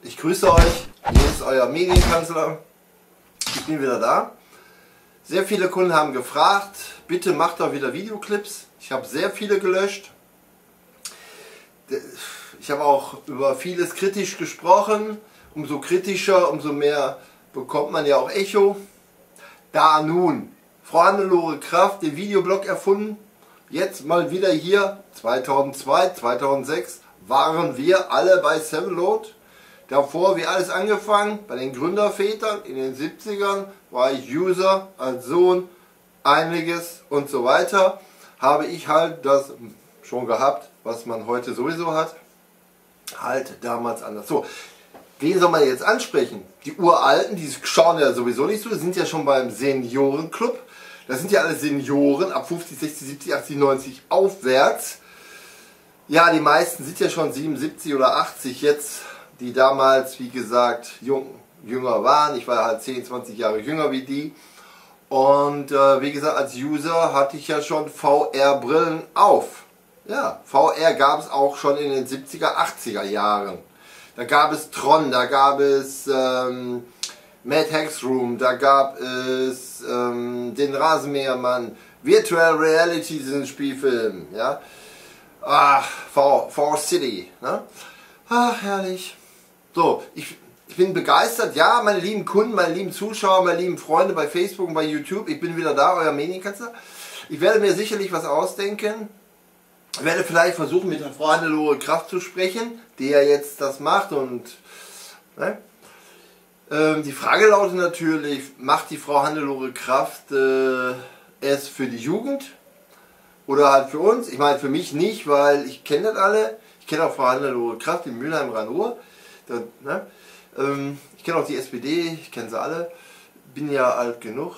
Ich grüße euch, hier ist euer Medienkanzler, ich bin wieder da. Sehr viele Kunden haben gefragt, bitte macht doch wieder Videoclips. Ich habe sehr viele gelöscht. Ich habe auch über vieles kritisch gesprochen. Umso kritischer, umso mehr bekommt man ja auch Echo. Da nun, Frau Hannelore Kraft den Videoblog erfunden. Jetzt mal wieder hier, 2002, 2006 waren wir alle bei Sevenload. Davor, wie alles angefangen, bei den Gründervätern in den 70ern, war ich User als Sohn, einiges und so weiter. Habe ich halt das schon gehabt, was man heute sowieso hat, halt damals anders. So, wen soll man jetzt ansprechen? Die Uralten, die schauen ja sowieso nicht so, die sind ja schon beim Seniorenclub. Das sind ja alle Senioren, ab 50, 60, 70, 80, 90 aufwärts. Ja, die meisten sind ja schon 77 oder 80 jetzt, die damals, wie gesagt, jünger waren. Ich war halt 10, 20 Jahre jünger wie die. Und wie gesagt, als User hatte ich ja schon VR-Brillen auf. Ja, VR gab es auch schon in den 70er, 80er Jahren. Da gab es Tron, da gab es Mad Hax Room, da gab es den Rasenmähermann, Virtual Reality, diesen Spielfilm, ja. Ach, VR City, ne? Ach, herrlich. So, ich bin begeistert, ja, meine lieben Kunden, meine lieben Zuschauer, meine lieben Freunde bei Facebook und bei YouTube, ich bin wieder da, euer Medienkanzler. Ich werde mir sicherlich was ausdenken. Ich werde vielleicht versuchen, mit der Frau Hannelore Kraft zu sprechen, die ja jetzt das macht und ne? Die Frage lautet natürlich, macht die Frau Hannelore Kraft es für die Jugend oder halt für uns? Ich meine für mich nicht, weil ich kenne das alle. Ich kenne auch Frau Hannelore Kraft in Mülheim-Rhein-Ruhr. Ne? Ich kenne auch die SPD, ich kenne sie alle. Bin ja alt genug.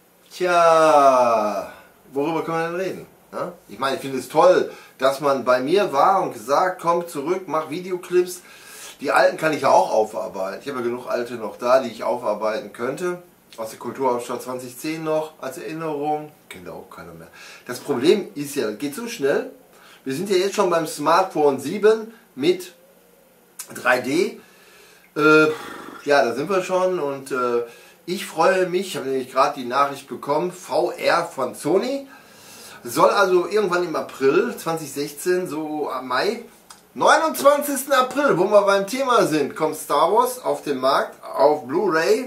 Tja, worüber können wir denn reden? Ne? Ich meine, ich finde es toll, dass man bei mir war und gesagt, komm zurück, mach Videoclips. Die alten kann ich ja auch aufarbeiten. Ich habe ja genug alte noch da, die ich aufarbeiten könnte. Aus der Kulturhauptstadt 2010 noch als Erinnerung. Kennt auch keiner mehr. Das Problem ist ja, geht so schnell. Wir sind ja jetzt schon beim Smartphone 7 mit 3D. Ja, da sind wir schon und ich freue mich, ich habe nämlich gerade die Nachricht bekommen, VR von Sony. Soll also irgendwann im April 2016, so am Mai, 29. April, wo wir beim Thema sind, kommt Star Wars auf den Markt, auf Blu-ray.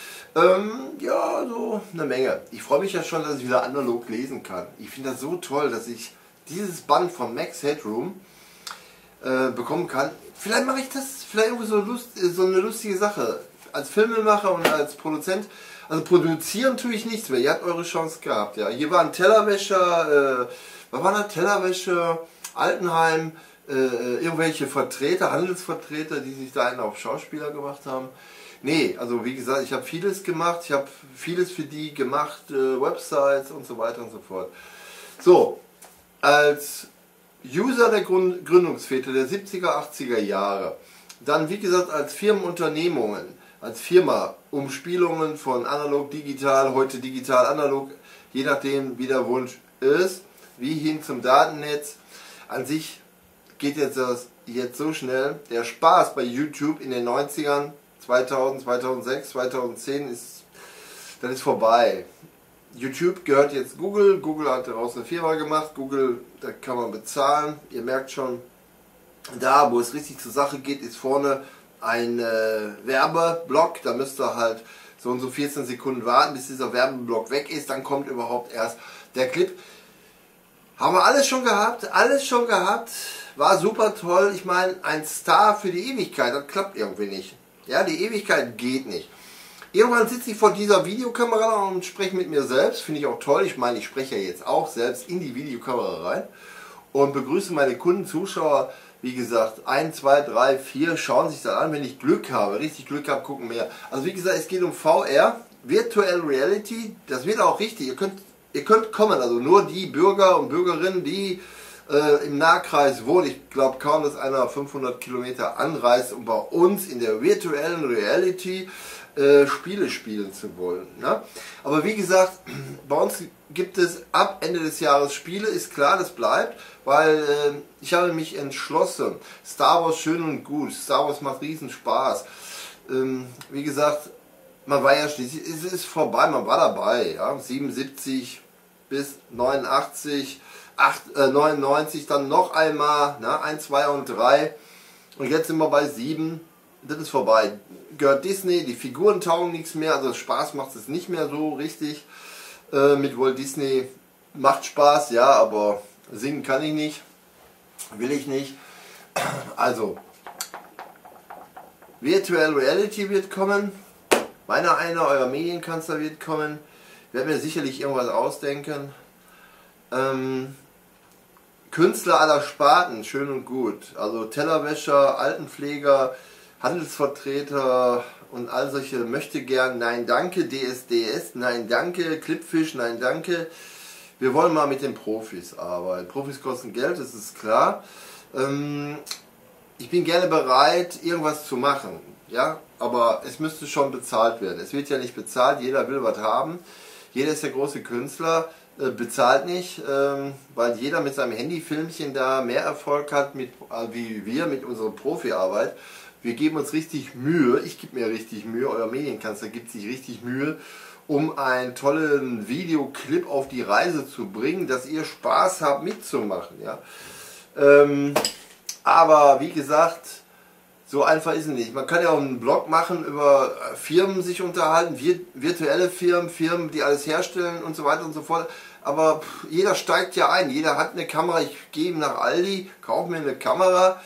Ja, so eine Menge. Ich freue mich ja schon, dass ich wieder analog lesen kann. Ich finde das so toll, dass ich dieses Band von Max Headroom bekommen kann. Vielleicht mache ich das, vielleicht irgendwie so eine lustige Sache. Als Filmemacher und als Produzent. Also produzieren tue ich nichts mehr. Ihr habt eure Chance gehabt. Ja. Hier waren Tellerwäscher, was war das? Tellerwäscher, Altenheim, irgendwelche Vertreter, Handelsvertreter, die sich da einen auf Schauspieler gemacht haben. Nee, also wie gesagt, ich habe vieles gemacht. Ich habe vieles für die gemacht, Websites und so weiter und so fort. So, als User der Gründungsväter der 70er, 80er Jahre, dann wie gesagt als Firmenunternehmungen, als Firma Umspielungen von analog, digital, heute digital, analog, je nachdem wie der Wunsch ist, wie hin zum Datennetz. An sich geht das jetzt so schnell. Der Spaß bei YouTube in den 90ern, 2000, 2006, 2010 das ist vorbei. YouTube gehört jetzt Google. Google hat daraus eine Firma gemacht. Google, da kann man bezahlen. Ihr merkt schon, da wo es richtig zur Sache geht, ist vorne ein Werbeblock. Da müsst ihr halt so und so 14 Sekunden warten, bis dieser Werbeblock weg ist. Dann kommt überhaupt erst der Clip. Haben wir alles schon gehabt. Alles schon gehabt. War super toll. Ich meine, ein Star für die Ewigkeit, das klappt irgendwie nicht. Ja, die Ewigkeit geht nicht. Irgendwann sitze ich vor dieser Videokamera und spreche mit mir selbst. Finde ich auch toll. Ich meine, ich spreche ja jetzt auch selbst in die Videokamera rein und begrüße meine Kunden, Zuschauer. Wie gesagt, 1, 2, 3, 4 schauen sich das an. Wenn ich Glück habe, richtig Glück habe, gucken mehr. Also wie gesagt, es geht um VR, Virtual Reality. Das wird auch richtig. Ihr könnt kommen. Also nur die Bürger und Bürgerinnen, die im Nahkreis wohnen. Ich glaube kaum, dass einer 500 Kilometer anreist, um bei uns in der virtuellen Reality Spiele spielen zu wollen. Ne? Aber wie gesagt, bei uns gibt es ab Ende des Jahres Spiele, ist klar, das bleibt, weil ich habe mich entschlossen. Star Wars schön und gut, Star Wars macht riesen Spaß. Wie gesagt, man war ja schließlich, es ist vorbei, man war dabei, ja, 77 bis 89, 99, dann noch einmal, ne, 1, 2 und 3 und jetzt sind wir bei 7, das ist vorbei. Gehört Disney, die Figuren taugen nichts mehr, also Spaß macht es nicht mehr so richtig. Mit Walt Disney macht Spaß, ja, aber singen kann ich nicht, will ich nicht. Also, Virtual Reality wird kommen, meiner einer, euer Medienkanzler wird kommen, werden mir sicherlich irgendwas ausdenken. Künstler aller Sparten, schön und gut, also Tellerwäscher, Altenpfleger, Handelsvertreter und all solche möchte gern, nein danke, DSDS, nein danke, Clipfish, nein danke. Wir wollen mal mit den Profis arbeiten. Profis kosten Geld, das ist klar. Ich bin gerne bereit, irgendwas zu machen, ja, aber es müsste schon bezahlt werden. Es wird ja nicht bezahlt, jeder will was haben. Jeder ist der große Künstler, bezahlt nicht, weil jeder mit seinem Handyfilmchen da mehr Erfolg hat wie wir mit unserer Profiarbeit. Wir geben uns richtig Mühe, ich gebe mir richtig Mühe, euer Medienkanzler gibt sich richtig Mühe, um einen tollen Videoclip auf die Reise zu bringen, dass ihr Spaß habt mitzumachen. Ja? Aber wie gesagt, so einfach ist es nicht. Man kann ja auch einen Blog machen, über Firmen sich unterhalten, virtuelle Firmen, die alles herstellen und so weiter und so fort. Aber jeder steigt ja ein, jeder hat eine Kamera, ich gehe nach Aldi, kaufe mir eine Kamera,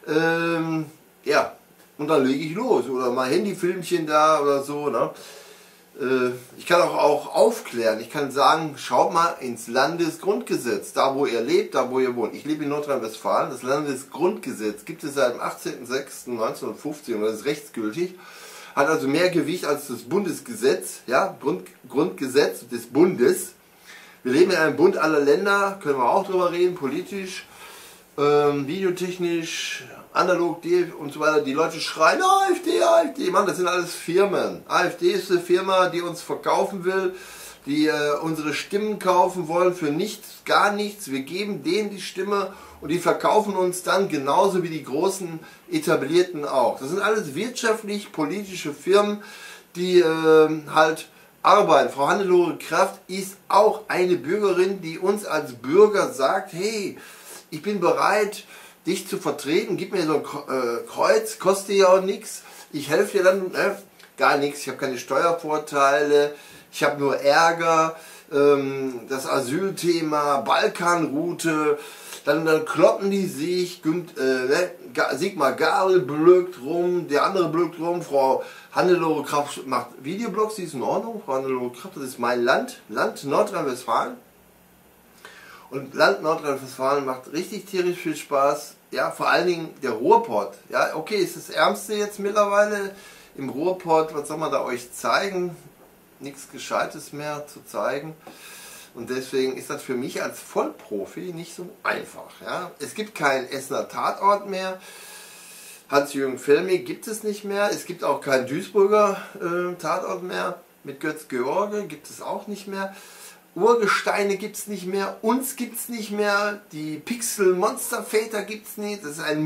ja, und dann lege ich los. Oder mal Handyfilmchen da oder so. Ne? Ich kann auch aufklären, ich kann sagen, schaut mal ins Landesgrundgesetz, da wo ihr lebt, da wo ihr wohnt. Ich lebe in Nordrhein-Westfalen, das Landesgrundgesetz gibt es seit dem 18.06.1950 und das ist rechtsgültig, hat also mehr Gewicht als das Bundesgesetz, ja, Grundgesetz des Bundes. Wir leben in einem Bund aller Länder, können wir auch drüber reden, politisch, videotechnisch, analog und so weiter. Die Leute schreien, AfD, AfD, Mann, das sind alles Firmen. AfD ist eine Firma, die uns verkaufen will, die unsere Stimmen kaufen wollen für nichts, gar nichts. Wir geben denen die Stimme und die verkaufen uns dann genauso wie die großen Etablierten auch. Das sind alles wirtschaftlich-politische Firmen, die halt arbeiten. Frau Hannelore Kraft ist auch eine Bürgerin, die uns als Bürger sagt, hey, ich bin bereit, dich zu vertreten, gib mir so ein Kreuz, kostet ja auch nichts, ich helfe dir dann, gar nichts, ich habe keine Steuervorteile, ich habe nur Ärger, das Asylthema, Balkanroute, dann kloppen die sich, Sigmar Gabriel blökt rum, der andere blökt rum, Frau Hannelore Kraft macht Videoblogs, die ist in Ordnung, Frau Hannelore Kraft, das ist mein Land Nordrhein-Westfalen. Und Land Nordrhein-Westfalen macht richtig tierisch viel Spaß. Ja, vor allen Dingen der Ruhrpott. Ja, okay, ist das Ärmste jetzt mittlerweile im Ruhrpott. Was soll man da euch zeigen? Nichts Gescheites mehr zu zeigen. Und deswegen ist das für mich als Vollprofi nicht so einfach. Ja, es gibt keinen Essener Tatort mehr. Hans-Jürgen Felmi gibt es nicht mehr. Es gibt auch keinen Duisburger Tatort mehr. Mit Götz George gibt es auch nicht mehr. Urgesteine gibt es nicht mehr, uns gibt es nicht mehr, die Pixel-Monsterväter gibt es nicht, das ist ein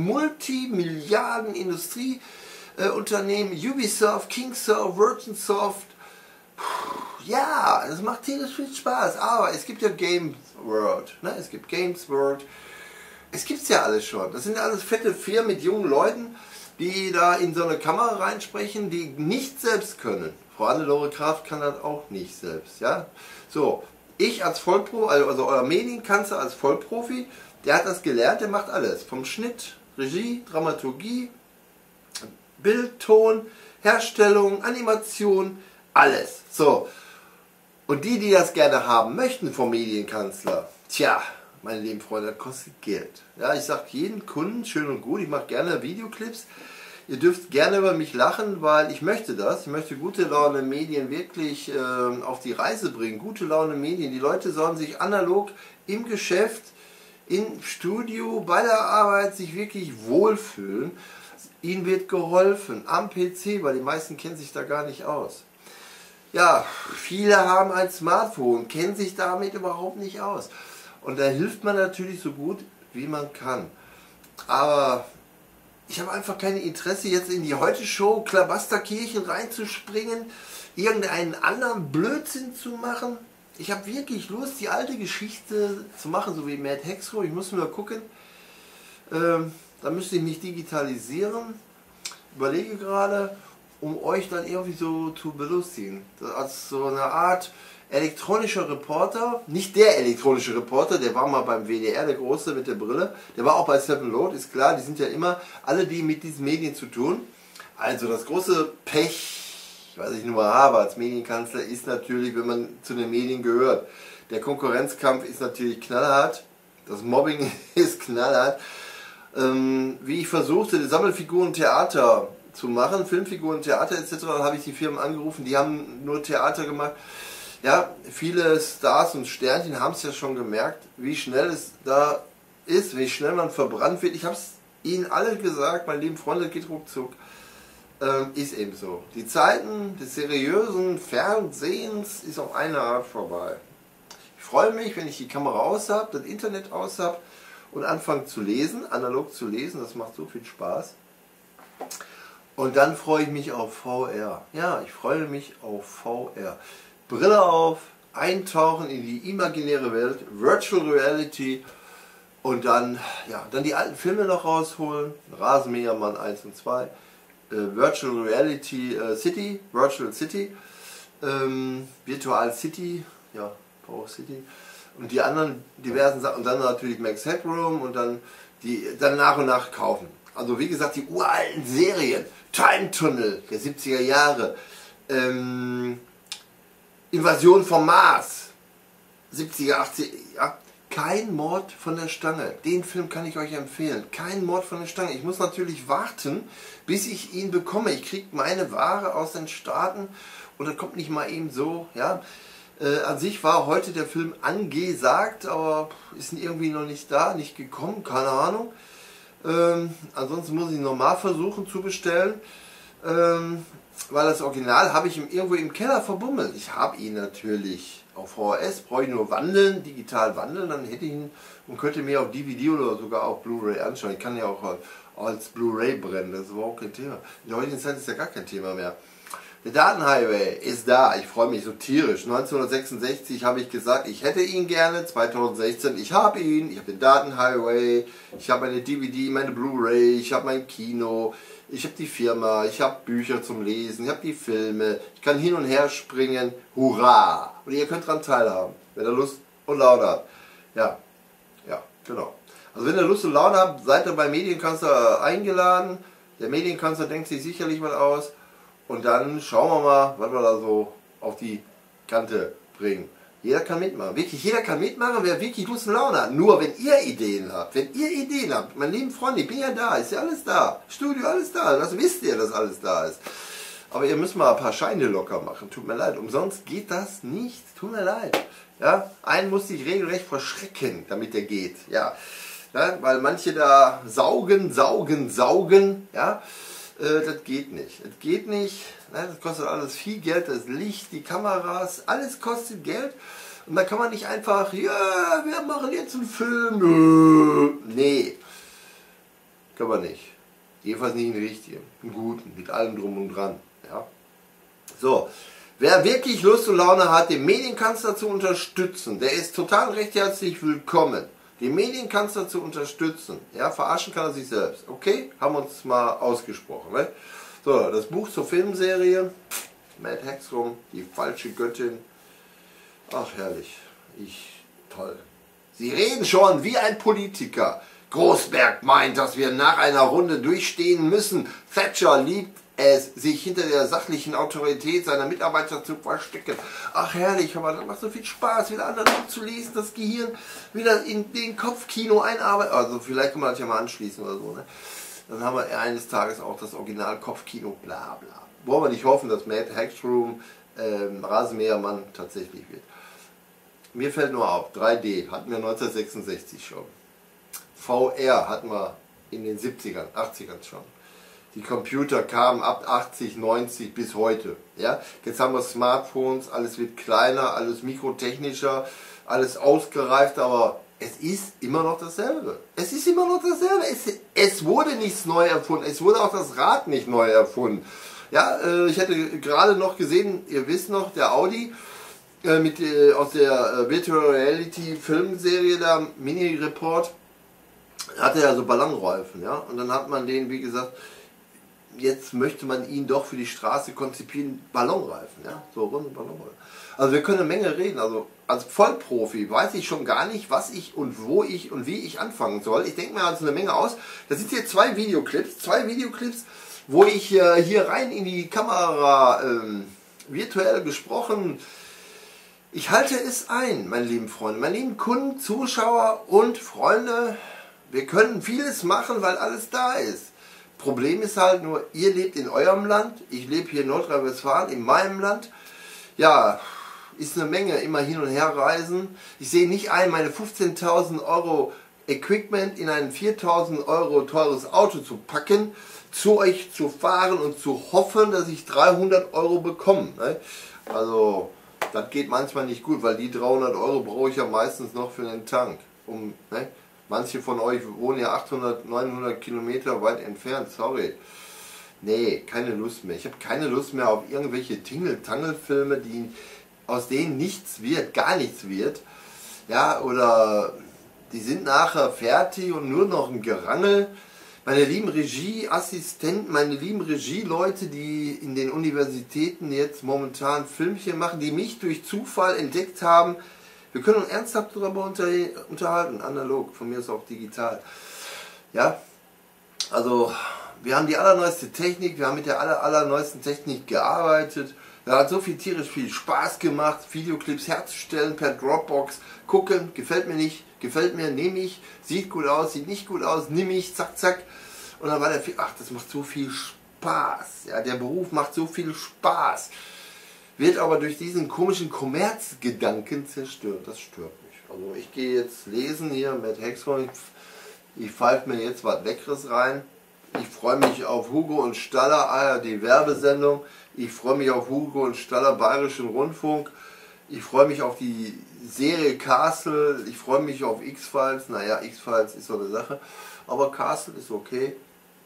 Multimilliarden-Industrieunternehmen, Ubisoft, Kingsoft, Virginsoft, ja, das macht tierisch viel Spaß, aber es gibt ja Games World, ne? Es gibt Games World, es gibt ja alles schon, das sind alles fette Firmen mit jungen Leuten, die da in so eine Kamera reinsprechen, die nicht selbst können. Frau Hannelore Kraft kann das auch nicht selbst, ja, so. Ich als Vollprofi, also euer Medienkanzler als Vollprofi, der hat das gelernt, der macht alles. Vom Schnitt, Regie, Dramaturgie, Bild, Ton, Herstellung, Animation, alles. So. Und die das gerne haben möchten vom Medienkanzler, tja, meine lieben Freunde, das kostet Geld. Ja, ich sage jedem Kunden, schön und gut, ich mache gerne Videoclips. Ihr dürft gerne über mich lachen, weil ich möchte das. Ich möchte gute Laune Medien wirklich auf die Reise bringen. Gute Laune Medien. Die Leute sollen sich analog im Geschäft, im Studio, bei der Arbeit sich wirklich wohlfühlen. Ihnen wird geholfen am PC, weil die meisten kennen sich da gar nicht aus. ja, viele haben ein Smartphone, kennen sich damit überhaupt nicht aus. Und da hilft man natürlich so gut, wie man kann. Aber ich habe einfach kein Interesse, jetzt in die Heute-Show Klabasterkirchen reinzuspringen, irgendeinen anderen Blödsinn zu machen. Ich habe wirklich Lust, die alte Geschichte zu machen, so wie Mad Hexro. Ich muss nur gucken, da müsste ich mich digitalisieren. Überlege gerade, um euch dann irgendwie so zu belustigen. Als so eine Art elektronischer Reporter, nicht der elektronische Reporter, der war mal beim WDR, der Große mit der Brille, der war auch bei Seven Load, ist klar, die sind ja immer alle, die mit diesen Medien zu tun. Also das große Pech, was ich nur habe als Medienkanzler, ist natürlich, wenn man zu den Medien gehört. Der Konkurrenzkampf ist natürlich knallhart, das Mobbing ist knallhart. Wie ich versuchte, Sammelfiguren Theater zu machen, Filmfiguren, Theater etc., dann habe ich die Firmen angerufen, die haben nur Theater gemacht. Ja, viele Stars und Sternchen haben es ja schon gemerkt, wie schnell es da ist, wie schnell man verbrannt wird. Ich habe es ihnen alle gesagt, meine lieben Freunde, geht ruckzuck. Ist eben so. Die Zeiten des seriösen Fernsehens ist auf eine Art vorbei. Ich freue mich, wenn ich die Kamera aus habe, das Internet aus habe und anfange zu lesen, analog zu lesen, das macht so viel Spaß. Und dann freue ich mich auf VR. Ja, ich freue mich auf VR. Brille auf, eintauchen in die imaginäre Welt, Virtual Reality und dann, ja, dann die alten Filme noch rausholen, Rasenmähermann 1 und 2, Virtual Reality City, Virtual City, Virtual City, ja, Power City und die anderen diversen Sachen und dann natürlich Max Headroom und dann nach und nach kaufen. Also wie gesagt, die uralten Serien, Time Tunnel der 70er Jahre, Invasion vom Mars, 70er, 80er, ja. Kein Mord von der Stange. Den Film kann ich euch empfehlen. Kein Mord von der Stange. Ich muss natürlich warten, bis ich ihn bekomme. Ich kriege meine Ware aus den Staaten und das kommt nicht mal eben so. Ja. An sich war heute der Film angesagt, aber ist irgendwie noch nicht da, nicht gekommen, keine Ahnung. Ansonsten muss ich nochmal versuchen zu bestellen. Weil das Original habe ich irgendwo im Keller verbummelt. Ich habe ihn natürlich auf VHS, brauche ich nur wandeln, digital wandeln, dann hätte ich ihn und könnte mir auf DVD oder sogar auch Blu-ray anschauen. Ich kann ja auch als Blu-ray brennen, das ist überhaupt kein Thema. In der heutigen Zeit ist ja gar kein Thema mehr. Der Datenhighway ist da, ich freue mich so tierisch. 1966 habe ich gesagt, ich hätte ihn gerne, 2016, ich habe ihn, ich habe den Datenhighway, ich habe meine DVD, meine Blu-ray, ich habe mein Kino, ich habe die Firma, ich habe Bücher zum Lesen, ich habe die Filme, ich kann hin und her springen, hurra! Und ihr könnt daran teilhaben, wenn ihr Lust und Laune habt. Ja, ja, genau. Also wenn ihr Lust und Laune habt, seid ihr beim Medienkanzler eingeladen. Der Medienkanzler denkt sich sicherlich mal aus. Und dann schauen wir mal, was wir da so auf die Kante bringen. Jeder kann mitmachen. Wirklich, jeder kann mitmachen, wer wirklich Lust und Laune hat. Nur wenn ihr Ideen habt, meine lieben Freunde, ich bin ja da, ist ja alles da. Studio, alles da. Das wisst ihr, dass alles da ist. Aber ihr müsst mal ein paar Scheine locker machen. Tut mir leid. Umsonst geht das nicht. Tut mir leid. Ja, einen muss ich regelrecht verschrecken, damit der geht. Ja, weil manche da saugen. Ja, das geht nicht. Das geht nicht. Das kostet alles viel Geld. Das Licht, die Kameras, alles kostet Geld. Und da kann man nicht einfach, ja, wir machen jetzt einen Film. Nee, kann man nicht. Jedenfalls nicht einen richtigen, einen guten, mit allem drum und dran. Ja. So, wer wirklich Lust und Laune hat, den Medienkanzler zu unterstützen, der ist total recht herzlich willkommen. Den Medienkanzler zu unterstützen. Ja, verarschen kann er sich selbst. Okay, haben wir uns mal ausgesprochen. Ne? So, das Buch zur Filmserie, Mad Hexrum, die falsche Göttin. Ach, herrlich. Toll. Sie reden schon wie ein Politiker. Großberg meint, dass wir nach einer Runde durchstehen müssen. Thatcher liebt es, sich hinter der sachlichen Autorität seiner Mitarbeiter zu verstecken. Ach herrlich, aber das macht so viel Spaß, wieder anderen zu lesen, das Gehirn wieder in den Kopfkino einarbeiten. Also vielleicht kann man das ja mal anschließen oder so. Ne? Dann haben wir eines Tages auch das Original Kopfkino, bla bla. Wollen wir nicht hoffen, dass Mad Hexroom Rasenmähermann tatsächlich wird. Mir fällt nur auf, 3D hatten wir 1966 schon. VR hatten wir in den 70ern, 80ern schon. Die Computer kamen ab 80, 90 bis heute. Ja? Jetzt haben wir Smartphones, alles wird kleiner, alles mikrotechnischer, alles ausgereift, aber es ist immer noch dasselbe. Es ist immer noch dasselbe. Es wurde nichts neu erfunden. Es wurde auch das Rad nicht neu erfunden. Ja, ich hatte gerade noch gesehen, ihr wisst noch, der Audi aus der Virtual Reality Filmserie, da Mini Report, hatte ja so Ballonreifen. Ja? Und dann hat man den, wie gesagt, jetzt möchte man ihn doch für die Straße konzipieren, Ballonreifen. Ja? So runde Ballonreifen. Also wir können eine Menge reden. Also als Vollprofi weiß ich schon gar nicht, was ich und wo ich und wie ich anfangen soll. Ich denke mir also eine Menge aus. Das sind hier zwei Videoclips, wo ich hier rein in die Kamera virtuell gesprochen. Ich halte es ein, meine lieben Freunde, meine lieben Kunden, Zuschauer und Freunde. Wir können vieles machen, weil alles da ist. Problem ist halt nur, ihr lebt in eurem Land, ich lebe hier in Nordrhein-Westfalen, in meinem Land. Ja, ist eine Menge, immer hin und her reisen. Ich sehe nicht ein, meine 15.000 Euro Equipment in ein 4.000 Euro teures Auto zu packen, zu euch zu fahren und zu hoffen, dass ich 300 Euro bekomme. Ne? Also, das geht manchmal nicht gut, weil die 300 Euro brauche ich ja meistens noch für den Tank. Ne? Manche von euch wohnen ja 800, 900 Kilometer weit entfernt, sorry. Nee, keine Lust mehr. Ich habe keine Lust mehr auf irgendwelche Tingle-Tangle-Filme, aus denen nichts wird, gar nichts wird. Ja, oder die sind nachher fertig und nur noch ein Gerangel. Meine lieben Regieassistenten, meine lieben Regieleute, die in den Universitäten jetzt momentan Filmchen machen, die mich durch Zufall entdeckt haben. Wir können uns ernsthaft darüber unterhalten, analog, von mir ist auch digital. Ja, also wir haben die allerneueste Technik, wir haben mit der allerneuesten Technik gearbeitet. Da hat so tierisch viel Spaß gemacht, Videoclips herzustellen per Dropbox. Gucken, gefällt mir nicht, gefällt mir, nehme ich, sieht gut aus, sieht nicht gut aus, nehme ich, zack, zack. Und dann war der ach, das macht so viel Spaß. Ja, der Beruf macht so viel Spaß. Wird aber durch diesen komischen Kommerzgedanken zerstört. Das stört mich. Also ich gehe jetzt lesen hier mit Hexron. Ich pfeife mir jetzt was Leckeres rein. Ich freue mich auf Hugo und Staller, ARD Werbesendung. Ich freue mich auf Hugo und Staller, Bayerischen Rundfunk. Ich freue mich auf die Serie Castle. Ich freue mich auf X-Files. Naja, X-Files ist so eine Sache. Aber Castle ist okay.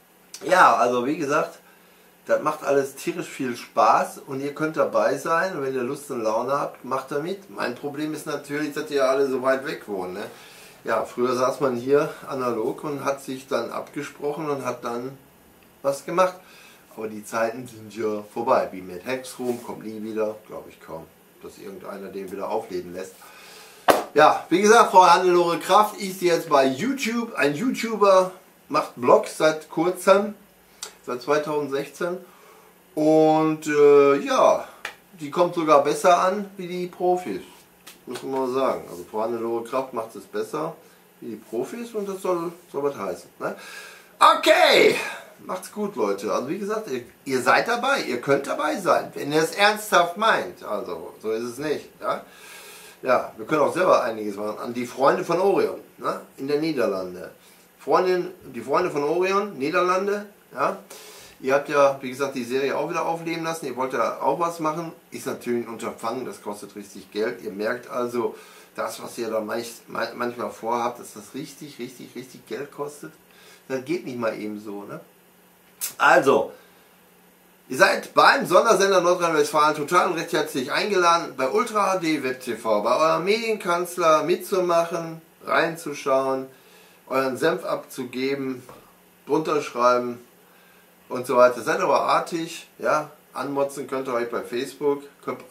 Ja, also wie gesagt, das macht alles tierisch viel Spaß und ihr könnt dabei sein. Und wenn ihr Lust und Laune habt, macht da mit. Mein Problem ist natürlich, dass ihr alle so weit weg wohnen. Ne? Ja, früher saß man hier analog und hat sich dann abgesprochen und hat dann was gemacht. Aber die Zeiten sind ja vorbei. Wie mit Hexroom, kommt nie wieder, glaube ich kaum, dass irgendeiner den wieder aufleben lässt. Ja, wie gesagt, Frau Hannelore Kraft ist jetzt bei YouTube. Ein YouTuber macht Vlogs seit kurzem, seit 2016. Und ja, die kommt sogar besser an wie die Profis. Muss man mal sagen. Also Frau Hannelore Kraft macht es besser wie die Profis und das soll was heißen. Ne? Okay, macht's gut, Leute. Also wie gesagt, ihr seid dabei, ihr könnt dabei sein, wenn ihr es ernsthaft meint. Also so ist es nicht. Ja, ja, wir können auch selber einiges machen. An die Freunde von Orion, ne? In der Niederlande. Die Freunde von Orion, Niederlande. Ja? Ihr habt ja, wie gesagt, die Serie auch wieder aufleben lassen. Ihr wollt ja auch was machen. Ist natürlich ein Unterfangen, das kostet richtig Geld. Ihr merkt also, das, was ihr da manchmal vorhabt, dass das richtig Geld kostet. Das geht nicht mal eben so. Ne? Also, ihr seid beim Sondersender Nordrhein-Westfalen total und recht herzlich eingeladen, bei Ultra HD Web TV, bei eurem Medienkanzler mitzumachen, reinzuschauen, euren Senf abzugeben, drunter schreiben und so weiter. Seid aber artig, ja, anmotzen könnt ihr euch bei Facebook,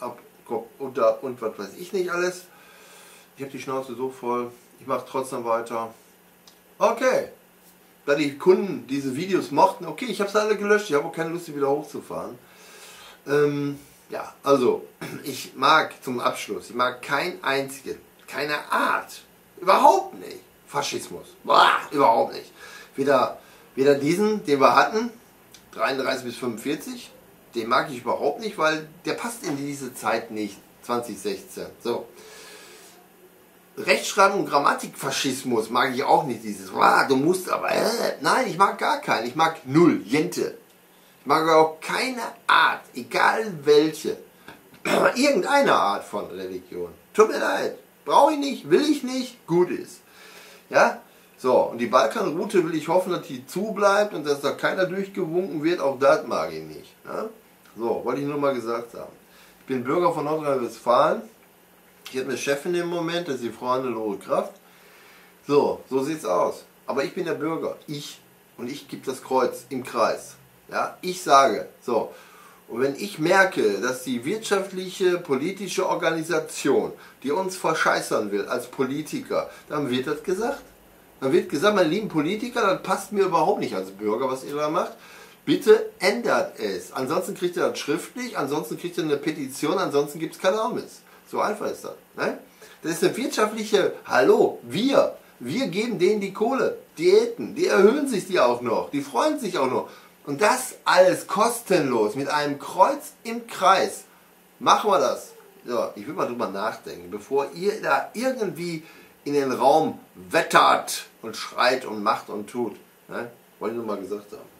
und was weiß ich nicht alles. Ich habe die Schnauze so voll, ich mache trotzdem weiter. Okay, da die Kunden diese Videos mochten, okay, ich habe es alle gelöscht, ich habe auch keine Lust, sie wieder hochzufahren. Ja, also, ich mag zum Abschluss, ich mag keinen einzigen, keine Art, überhaupt nicht, Faschismus, überhaupt nicht. Weder diesen, den wir hatten, 33 bis 45, den mag ich überhaupt nicht, weil der passt in diese Zeit nicht, 2016. So. Rechtschreibung und Grammatikfaschismus mag ich auch nicht, dieses, du musst aber, nein, ich mag gar keinen, ich mag null, Jente, mag auch keine Art, egal welche, irgendeine Art von Religion. Tut mir leid, brauche ich nicht, will ich nicht, gut ist. Ja, so, und die Balkanroute will ich hoffen, dass die zubleibt und dass da keiner durchgewunken wird, auch das mag ich nicht. Ja? So, wollte ich nur mal gesagt haben. Ich bin Bürger von Nordrhein-Westfalen. Ich habe eine Chefin im Moment, das ist die Frau Hannelore Kraft. So sieht's aus. Aber ich bin der Bürger, und ich gebe das Kreuz im Kreis. Ja, ich sage, so. Und wenn ich merke, dass die wirtschaftliche, politische Organisation, die uns verscheißern will als Politiker, dann wird das gesagt. Dann wird gesagt, meine lieben Politiker, das passt mir überhaupt nicht als Bürger, was ihr da macht. Bitte ändert es. Ansonsten kriegt ihr das schriftlich, ansonsten kriegt ihr eine Petition, ansonsten gibt es keine Armes. So einfach ist das. Ne? Das ist eine wirtschaftliche, hallo, wir geben denen die Kohle, Diäten, die erhöhen sich die auch noch, die freuen sich auch noch. Und das alles kostenlos, mit einem Kreuz im Kreis. Machen wir das. So, ich will mal drüber nachdenken, bevor ihr da irgendwie in den Raum wettert und schreit und macht und tut. Ne? Wollte ich nur mal gesagt haben.